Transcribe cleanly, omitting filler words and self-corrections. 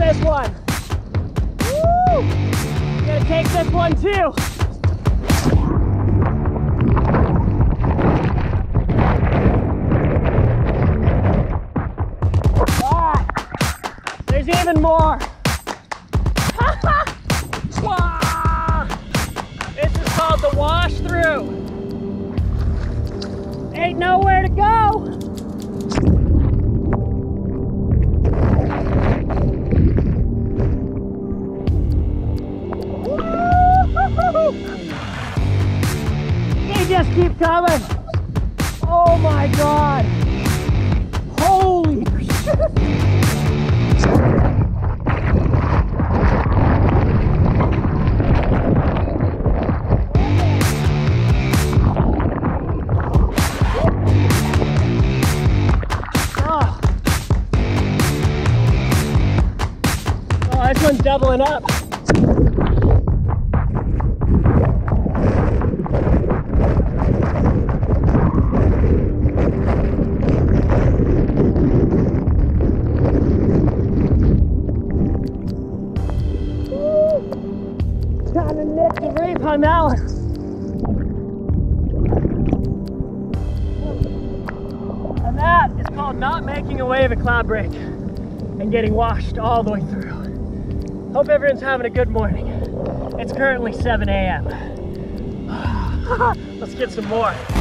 this one. Woo! Gonna take this one too. Ah, there's even more. This is called the wash through. Ain't nowhere to go. They just keep coming. Oh my God. Holy shit. Oh, this one's doubling up. Kind of nicked the reef on that one. And that is called not making a wave at cloud break and getting washed all the way through. Hope everyone's having a good morning. It's currently 7 a.m. Let's get some more.